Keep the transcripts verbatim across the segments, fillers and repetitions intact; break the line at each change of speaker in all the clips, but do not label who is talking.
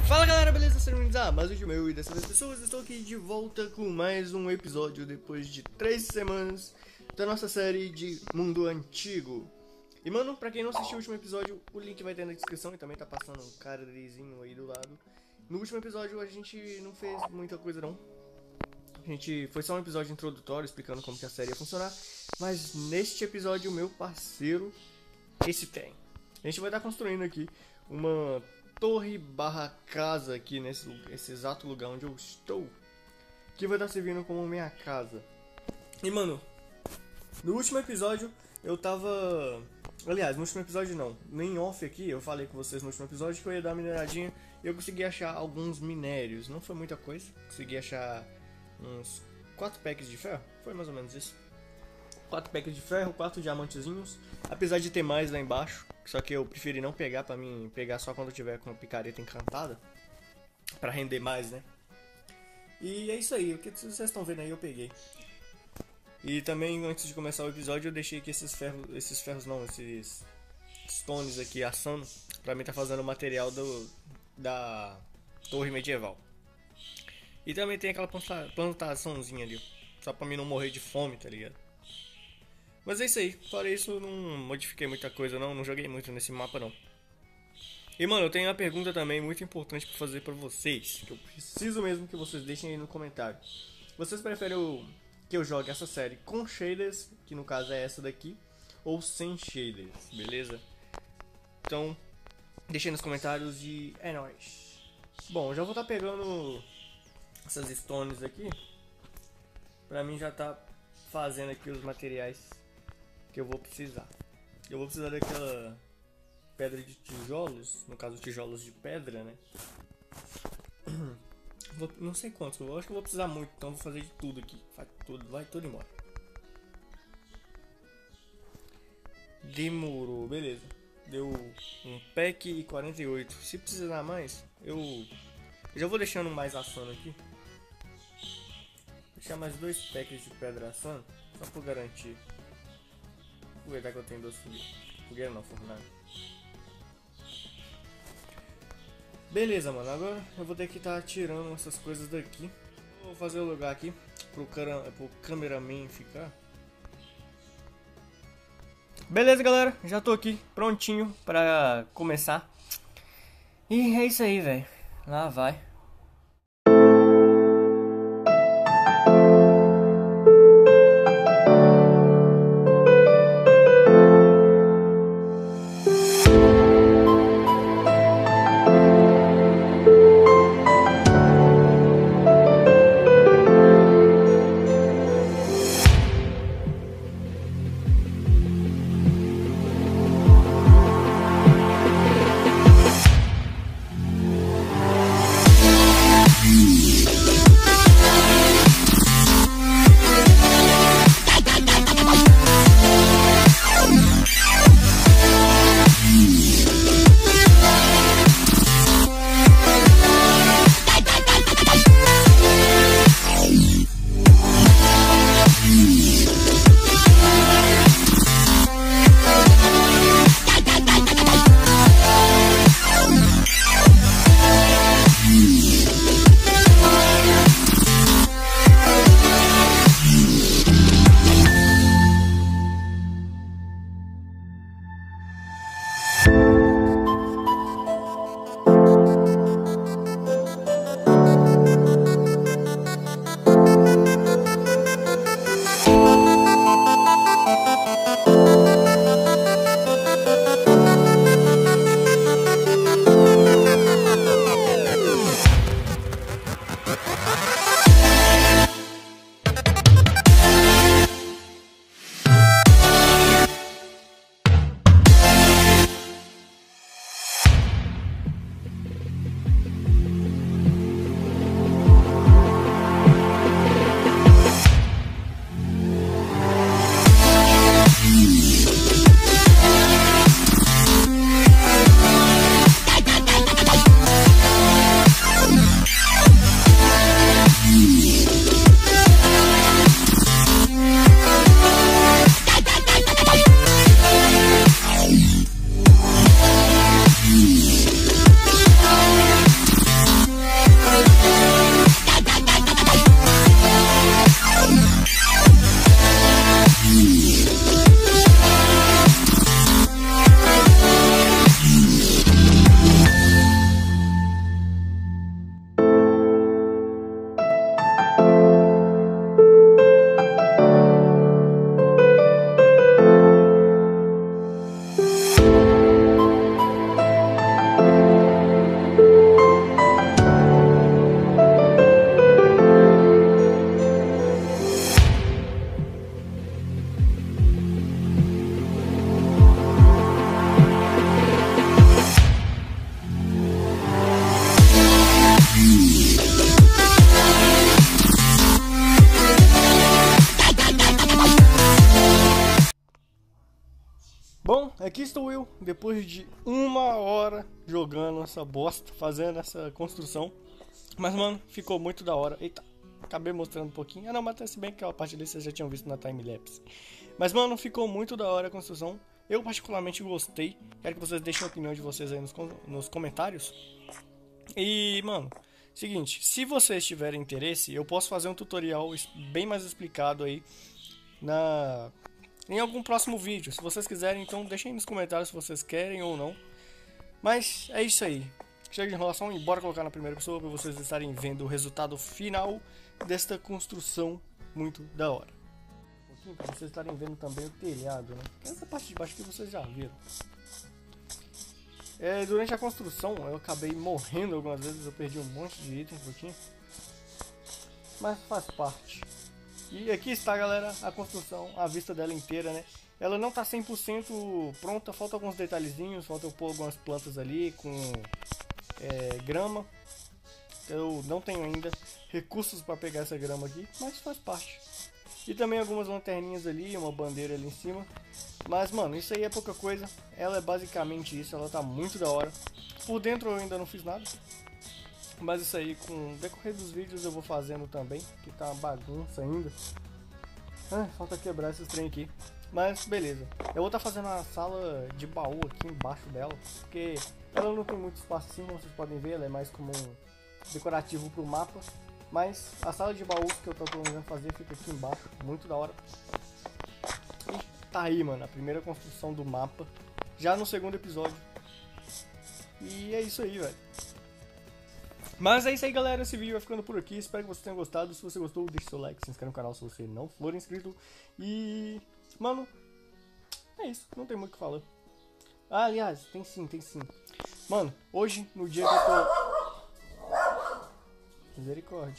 Fala galera, beleza? Sejam bem-vindos a mais um vídeo meu e dessa vez pessoas, estou aqui de volta com mais um episódio depois de três semanas da nossa série de Mundo Antigo. E mano, pra quem não assistiu o último episódio, o link vai ter na descrição e também tá passando um cardzinho aí do lado. No último episódio a gente não fez muita coisa não. A gente foi só um episódio introdutório explicando como que a série ia funcionar. Mas neste episódio, meu parceiro, esse tem. A gente vai estar construindo aqui uma torre barra casa aqui nesse esse exato lugar onde eu estou, que vai estar servindo como minha casa. E mano, no último episódio eu tava... Aliás, no último episódio não, nem off aqui, eu falei com vocês no último episódio que eu ia dar uma mineradinha e eu consegui achar alguns minérios. Não foi muita coisa, consegui achar uns quatro packs de ferro, foi mais ou menos isso. quatro packs de ferro, quatro diamantezinhos, apesar de ter mais lá embaixo, só que eu preferi não pegar pra mim pegar só quando eu tiver com a picareta encantada, pra render mais, né? E é isso aí, o que vocês estão vendo aí eu peguei. E também antes de começar o episódio eu deixei aqui esses ferros, esses ferros não, esses stones aqui assando, pra mim tá fazendo o material do, da torre medieval. E também tem aquela planta, plantaçãozinha ali, só pra mim não morrer de fome, tá ligado? Mas é isso aí, fora isso não modifiquei muita coisa não, não joguei muito nesse mapa não. E mano, eu tenho uma pergunta também muito importante pra fazer pra vocês, que eu preciso mesmo que vocês deixem aí no comentário. Vocês preferem eu, que eu jogue essa série com shaders, que no caso é essa daqui, ou sem shaders, beleza? Então, deixem nos comentários e é nóis. Bom, já vou estar pegando essas stones aqui, pra mim já tá fazendo aqui os materiais que eu vou precisar. Eu vou precisar daquela pedra de tijolos, no caso tijolos de pedra, né? Vou, não sei quantos, eu acho que eu vou precisar muito, então vou fazer de tudo aqui. Vai tudo, vai tudo embora. Demorou, beleza. Deu um pack e quarenta e oito. Se precisar mais, eu, eu já vou deixando mais assando aqui. Vou deixar mais dois packs de pedra assando, só por garantir. Vou aproveitar que eu tenho duas fogueiras. Fogueira não, fornalha. Beleza, mano. Agora eu vou ter que estar tá tirando essas coisas daqui. Vou fazer o lugar aqui pro, cara, pro cameraman ficar. Beleza, galera. Já tô aqui prontinho pra começar. E é isso aí, velho. Lá vai. aqui estou eu, depois de uma hora jogando essa bosta, fazendo essa construção. Mas, mano, ficou muito da hora. Eita, acabei mostrando um pouquinho. Ah, não, mas se bem que aquela parte dele vocês já tinham visto na timelapse. Mas, mano, ficou muito da hora a construção. Eu particularmente gostei. Quero que vocês deixem a opinião de vocês aí nos, nos comentários. E, mano, seguinte, se vocês tiverem interesse, eu posso fazer um tutorial bem mais explicado aí na... em algum próximo vídeo. Se vocês quiserem, então deixem aí nos comentários se vocês querem ou não. Mas é isso aí. Chega de enrolação e bora colocar na primeira pessoa para vocês estarem vendo o resultado final desta construção muito da hora. Um pouquinho para vocês estarem vendo também o telhado, né? Essa parte de baixo que vocês já viram. É, durante a construção eu acabei morrendo algumas vezes, eu perdi um monte de itens um pouquinho. Mas faz parte. E aqui está, galera, a construção, a vista dela inteira, né? Ela não está cem por cento pronta, falta alguns detalhezinhos, falta eu pôr algumas plantas ali com é, grama. Eu não tenho ainda recursos para pegar essa grama aqui, mas faz parte. E também algumas lanterninhas ali, uma bandeira ali em cima. Mas, mano, isso aí é pouca coisa. Ela é basicamente isso, ela tá muito da hora. Por dentro eu ainda não fiz nada. Mas isso aí, com o decorrer dos vídeos eu vou fazendo também, que tá uma bagunça ainda. Ah, falta quebrar esses trem aqui. Mas beleza, eu vou estar tá fazendo uma sala de baú aqui embaixo dela, porque ela não tem muito espaço assim, como vocês podem ver, ela é mais como um decorativo pro mapa. Mas a sala de baús que eu tô planejando fazer fica aqui embaixo, muito da hora. E tá aí, mano, a primeira construção do mapa, já no segundo episódio. E é isso aí, velho. Mas é isso aí, galera, esse vídeo vai ficando por aqui, espero que vocês tenham gostado. Se você gostou, deixe seu like, se inscreve no canal se você não for inscrito. E, mano, é isso, não tem muito o que falar. Ah, aliás, tem sim, tem sim. Mano, hoje, no dia que eu tô... Misericórdia.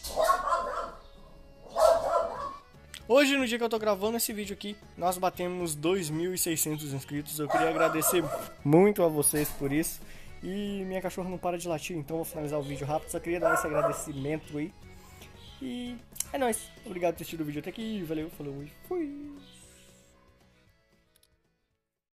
Hoje, no dia que eu tô gravando esse vídeo aqui, nós batemos dois mil e seiscentos inscritos. Eu queria agradecer muito a vocês por isso. E minha cachorra não para de latir, então vou finalizar o vídeo rápido. Só queria dar esse agradecimento aí. E é nóis. Obrigado por ter assistido o vídeo até aqui. Valeu, falou e fui.